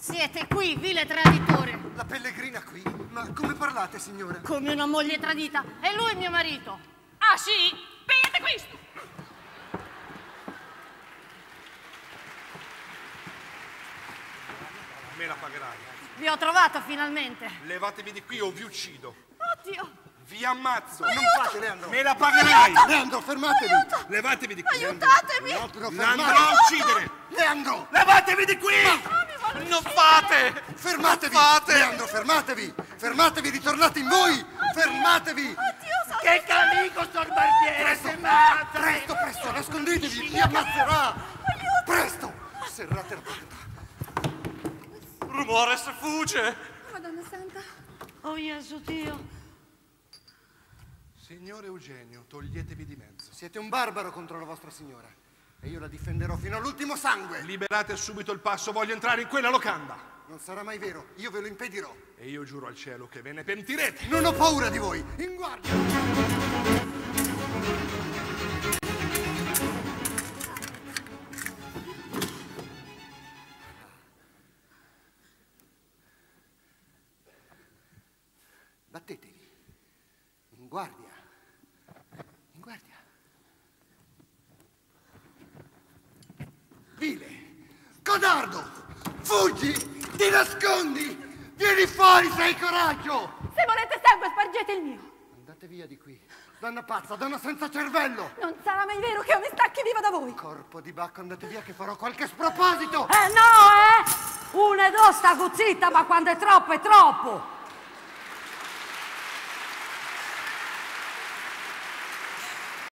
Siete qui, vile traditore! La pellegrina qui? Ma come parlate, signora? Come una moglie tradita. E lui è mio marito. Ah sì? Vedete questo? Me la pagherai. Vi ho trovato finalmente. Levatevi di qui o vi uccido. Oddio! Vi ammazzo. Non fate, Leandro! Me la pagherai. Leandro, fermatevi! Aiuto! Levatevi di qui. Aiutatemi! Leandro, L'andrò a fermatevi! uccidere. Leandro! Levatevi di qui. Non fate. Fermatevi! Non fate. Leandro, fermatevi! Fermatevi, ritornate in voi! Fermatevi! Oddio, sono... Che camico sto il barbiere, se mazza! Presto, presto, nascondetevi! Vi ammazzerà! Presto! Serrate la porta! Rumore se fugge. Madonna Santa. Oh Gesù Dio. Signore Eugenio, toglietevi di mezzo. Siete un barbaro contro la vostra signora e io la difenderò fino all'ultimo sangue! Liberate subito il passo, voglio entrare in quella locanda. Non sarà mai vero, io ve lo impedirò! E io giuro al cielo che ve ne pentirete. Non ho paura di voi! In guardia! Battetevi! In guardia! In guardia! Vile! Codardo! Fuggi! Ti nascondi! Vieni fuori se hai coraggio! Se volete sangue, spargete il mio. Andate via di qui! Donna pazza, donna senza cervello! Non sarà mai vero che io mi stacchi viva da voi. Corpo di Bacco, andate via che farò qualche sproposito! No, Una e due sta zitta, ma quando è troppo è troppo.